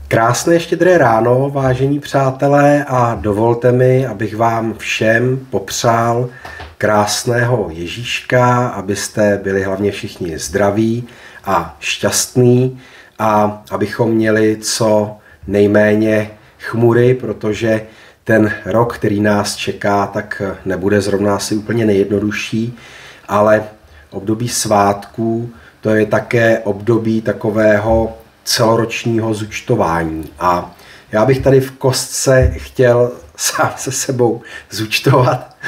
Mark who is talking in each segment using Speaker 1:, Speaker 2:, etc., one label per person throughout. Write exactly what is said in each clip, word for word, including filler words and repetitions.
Speaker 1: Krásné štědré ráno, vážení přátelé, a dovolte mi, abych vám všem popřál krásného Ježíška, abyste byli hlavně všichni zdraví a šťastní a abychom měli co nejméně chmury, protože ten rok, který nás čeká, tak nebude zrovna asi úplně nejjednodušší, ale období svátků, to je také období takového celoročního zúčtování. A já bych tady v kostce chtěl sám se sebou zúčtovat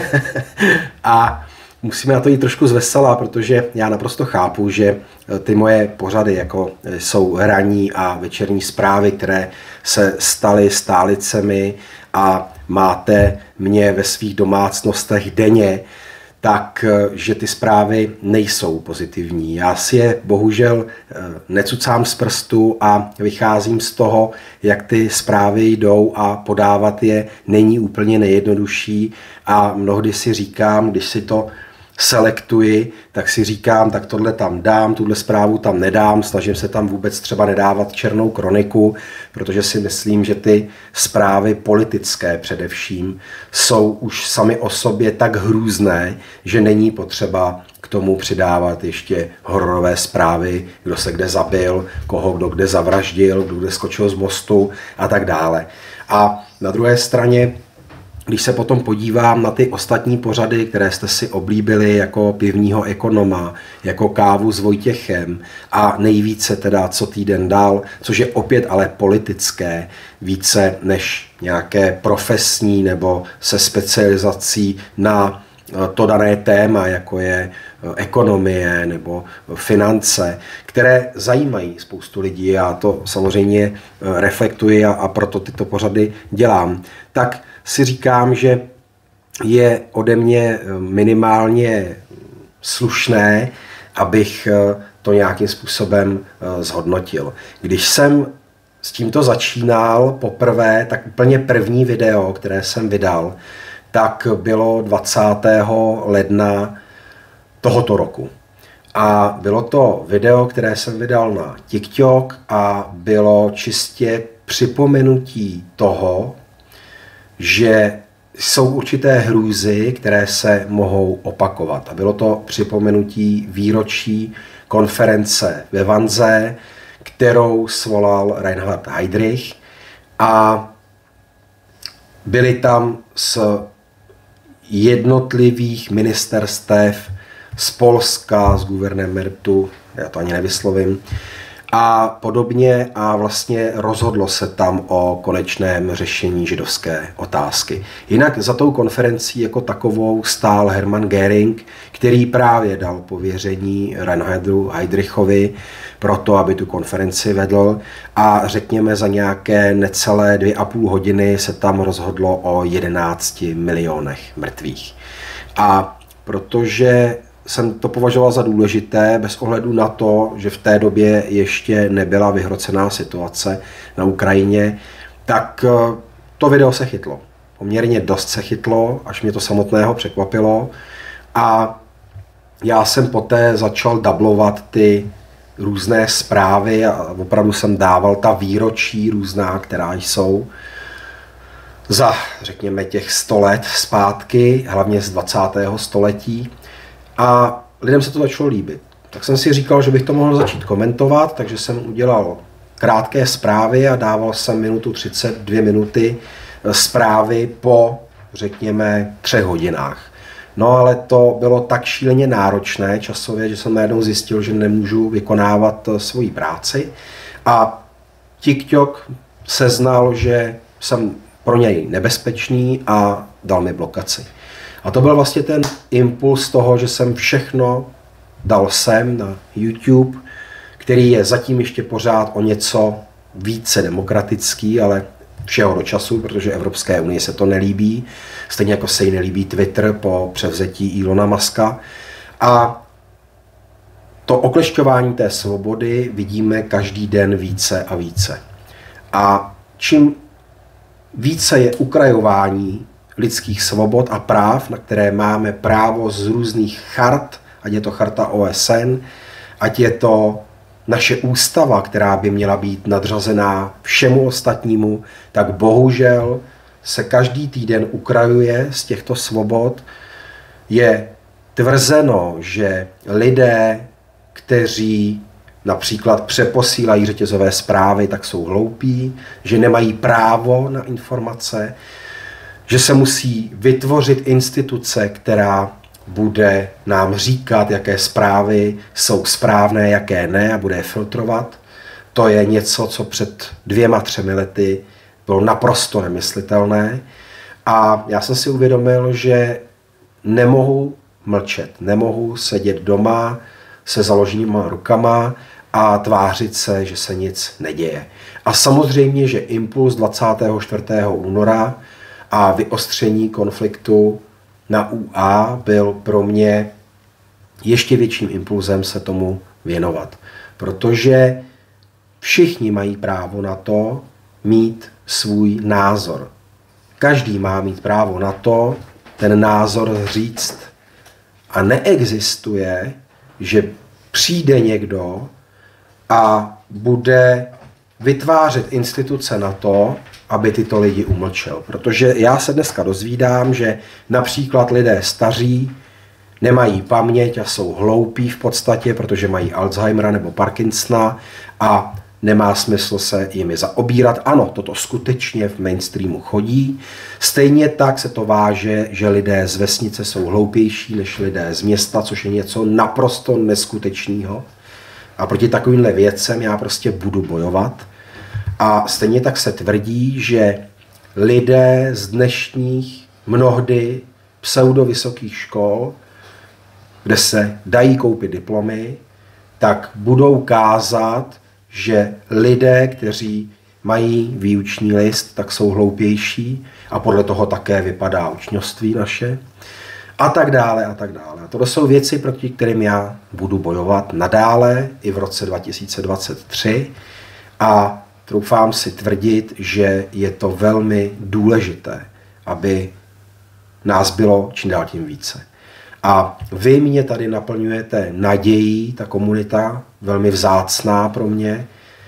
Speaker 1: a musíme na to jít trošku zvesela, protože já naprosto chápu, že ty moje pořady, jako jsou ranní a večerní zprávy, které se staly stálicemi a máte mě ve svých domácnostech denně, tak že ty zprávy nejsou pozitivní. Já si je bohužel necucám z prstu a vycházím z toho, jak ty zprávy jdou, a podávat je není úplně nejjednodušší a mnohdy si říkám, když si to selektuji, tak si říkám, tak tohle tam dám, tuhle zprávu tam nedám, snažím se tam vůbec třeba nedávat černou kroniku, protože si myslím, že ty zprávy politické především jsou už sami o sobě tak hrůzné, že není potřeba k tomu přidávat ještě hororové zprávy, kdo se kde zabil, koho kdo kde zavraždil, kdo kde skočil z mostu a tak dále. A na druhé straně, když se potom podívám na ty ostatní pořady, které jste si oblíbili, jako Pivního ekonoma, jako Kávu s Vojtěchem a nejvíce teda Co týden dál, což je opět ale politické, více než nějaké profesní nebo se specializací na to dané téma, jako je ekonomie nebo finance, které zajímají spoustu lidí. Já to samozřejmě reflektuji a, a proto tyto pořady dělám. Tak si říkám, že je ode mě minimálně slušné, abych to nějakým způsobem zhodnotil. Když jsem s tímto začínal poprvé, tak úplně první video, které jsem vydal, tak bylo dvacátého ledna tohoto roku. A bylo to video, které jsem vydal na TikTok a bylo čistě připomenutí toho, že jsou určité hrůzy, které se mohou opakovat. A bylo to připomenutí výročí konference ve Wannsee, kterou svolal Reinhard Heydrich, a byli tam z jednotlivých ministerstev, z Polska, z guvernémertu, já to ani nevyslovím, a podobně, a vlastně rozhodlo se tam o konečném řešení židovské otázky. Jinak za tou konferencí jako takovou stál Hermann Göring, který právě dal pověření Reinhardu Heydrichovi pro to, aby tu konferenci vedl, a řekněme za nějaké necelé dvě a půl hodiny se tam rozhodlo o jedenácti milionech mrtvých. A protože jsem to považoval za důležité, bez ohledu na to, že v té době ještě nebyla vyhrocená situace na Ukrajině, tak to video se chytlo. Poměrně dost se chytlo, až mě to samotného překvapilo. A já jsem poté začal dublovat ty různé zprávy a opravdu jsem dával ta výročí různá, která jsou za, řekněme, těch sto let zpátky, hlavně z dvacátého století. A lidem se to začalo líbit. Tak jsem si říkal, že bych to mohl začít komentovat, takže jsem udělal krátké zprávy a dával jsem minutu třicet, dvě minuty zprávy po, řekněme, třech hodinách. No ale to bylo tak šíleně náročné časově, že jsem najednou zjistil, že nemůžu vykonávat svoji práci. A TikTok seznal, že jsem pro něj nebezpečný a dal mi blokaci. A to byl vlastně ten impuls toho, že jsem všechno dal sem na YouTube, který je zatím ještě pořád o něco více demokratický, ale všeho do času, protože Evropské unii se to nelíbí, stejně jako se jí nelíbí Twitter po převzetí Elona Muska. A to oklešťování té svobody vidíme každý den více a více. A čím více je ukrajování lidských svobod a práv, na které máme právo z různých chart, ať je to charta O S N, ať je to naše ústava, která by měla být nadřazená všemu ostatnímu, tak bohužel se každý týden ukrajuje z těchto svobod. Je tvrzeno, že lidé, kteří například přeposílají řetězové zprávy, tak jsou hloupí, že nemají právo na informace, že se musí vytvořit instituce, která bude nám říkat, jaké zprávy jsou správné, jaké ne, a bude je filtrovat. To je něco, co před dvěma, třemi lety bylo naprosto nemyslitelné. A já jsem si uvědomil, že nemohu mlčet, nemohu sedět doma se založenýma rukama a tvářit se, že se nic neděje. A samozřejmě, že impuls dvacátého čtvrtého února a vyostření konfliktu na U A byl pro mě ještě větším impulzem se tomu věnovat. Protože všichni mají právo na to mít svůj názor. Každý má mít právo na to ten názor říct. A neexistuje, že přijde někdo a bude vytvářet instituce na to, aby tyto lidi umlčel. Protože já se dneska dozvídám, že například lidé staří nemají paměť a jsou hloupí v podstatě, protože mají Alzheimera nebo Parkinsona a nemá smysl se jimi zaobírat. Ano, toto skutečně v mainstreamu chodí. Stejně tak se to váže, že lidé z vesnice jsou hloupější než lidé z města, což je něco naprosto neskutečného. A proti takovýmhle věcem já prostě budu bojovat. A stejně tak se tvrdí, že lidé z dnešních mnohdy pseudovysokých škol, kde se dají koupit diplomy, tak budou kázat, že lidé, kteří mají výuční list, tak jsou hloupější a podle toho také vypadá učňovství naše a tak dále a tak dále. A to jsou věci, proti kterým já budu bojovat nadále i v roce dva tisíce dvacet tři a troufám si tvrdit, že je to velmi důležité, aby nás bylo čím dál tím více. A vy mě tady naplňujete nadějí, ta komunita, velmi vzácná pro mě,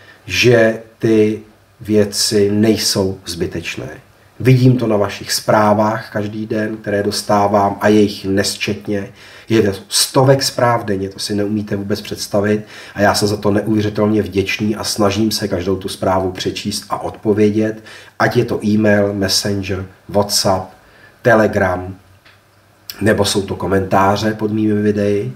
Speaker 1: že ty věci nejsou zbytečné. Vidím to na vašich zprávách každý den, které dostávám, a je jich nesčetně. Je to stovek zpráv denně, to si neumíte vůbec představit, a já jsem za to neuvěřitelně vděčný a snažím se každou tu zprávu přečíst a odpovědět, ať je to e-mail, messenger, WhatsApp, Telegram, nebo jsou to komentáře pod mými videi.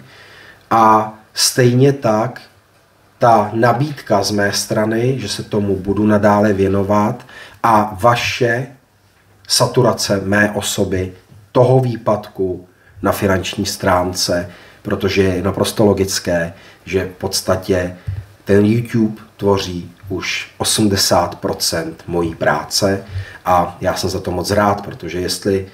Speaker 1: A stejně tak ta nabídka z mé strany, že se tomu budu nadále věnovat, a vaše saturace mé osoby, toho výpadku na finanční stránce, protože je naprosto logické, že v podstatě ten YouTube tvoří už osmdesát procent mojí práce a já jsem za to moc rád, protože jestli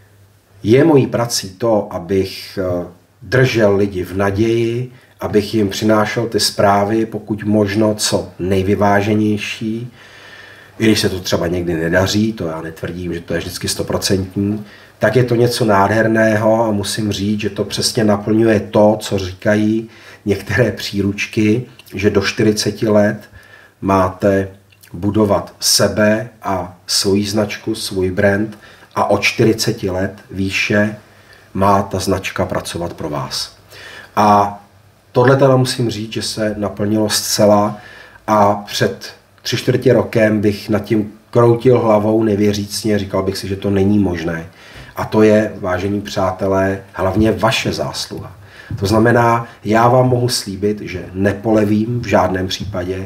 Speaker 1: je mojí prací to, abych držel lidi v naději, abych jim přinášel ty zprávy, pokud možno co nejvyváženější, i když se to třeba někdy nedaří, to já netvrdím, že to je vždycky stoprocentní, tak je to něco nádherného a musím říct, že to přesně naplňuje to, co říkají některé příručky, že do čtyřiceti let máte budovat sebe a svoji značku, svůj brand, a od čtyřiceti let výše má ta značka pracovat pro vás. A tohle teda musím říct, že se naplnilo zcela, a před tři čtvrtě rokem bych nad tím kroutil hlavou nevěřícně, říkal bych si, že to není možné. A to je, vážení přátelé, hlavně vaše zásluha. To znamená, já vám mohu slíbit, že nepolevím v žádném případě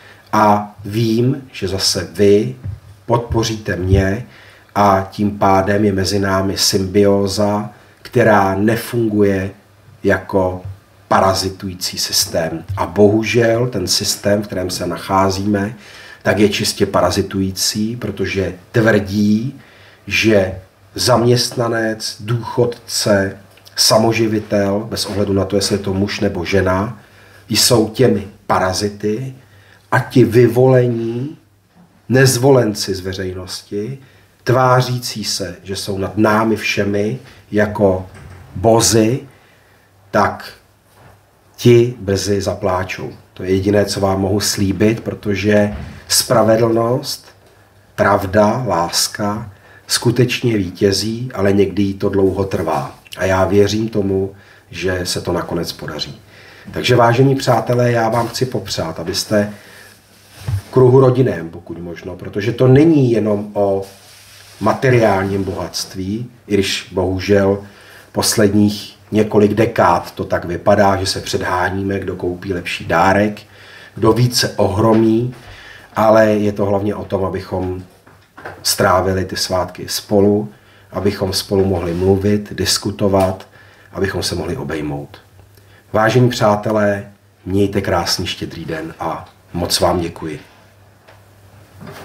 Speaker 1: a vím, že zase vy podpoříte mě a tím pádem je mezi námi symbióza, která nefunguje jako parazitující systém. A bohužel ten systém, v kterém se nacházíme, tak je čistě parazitující, protože tvrdí, že zaměstnanec, důchodce, samoživitel, bez ohledu na to, jestli je to muž nebo žena, jsou těmi parazity a ti vyvolení nezvolenci z veřejnosti, tvářící se, že jsou nad námi všemi jako bozy, tak ti brzy zapláčou. To je jediné, co vám mohu slíbit, protože spravedlnost, pravda, láska skutečně vítězí, ale někdy to dlouho trvá. A já věřím tomu, že se to nakonec podaří. Takže vážení přátelé, já vám chci popřát, abyste v kruhu rodinném, pokud možno, protože to není jenom o materiálním bohatství, i když bohužel posledních několik dekád to tak vypadá, že se předháníme, kdo koupí lepší dárek, kdo více ohromí, ale je to hlavně o tom, abychom strávili ty svátky spolu, abychom spolu mohli mluvit, diskutovat, abychom se mohli obejmout. Vážení přátelé, mějte krásný štědrý den a moc vám děkuji.